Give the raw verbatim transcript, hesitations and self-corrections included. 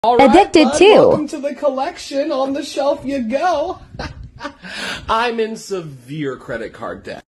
All right, Addicted bud, too. Welcome to the collection. On the shelf you go. I'm in severe credit card debt.